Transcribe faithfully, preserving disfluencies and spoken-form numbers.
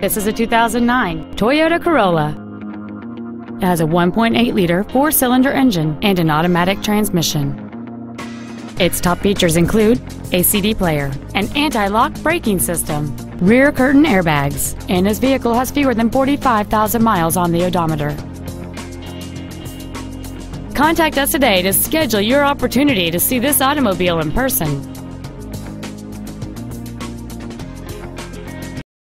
This is a two thousand nine Toyota Corolla. It has a one point eight liter four-cylinder engine and an automatic transmission. Its top features include a C D player, an anti-lock braking system, rear curtain airbags, and this vehicle has fewer than forty-five thousand miles on the odometer. Contact us today to schedule your opportunity to see this automobile in person.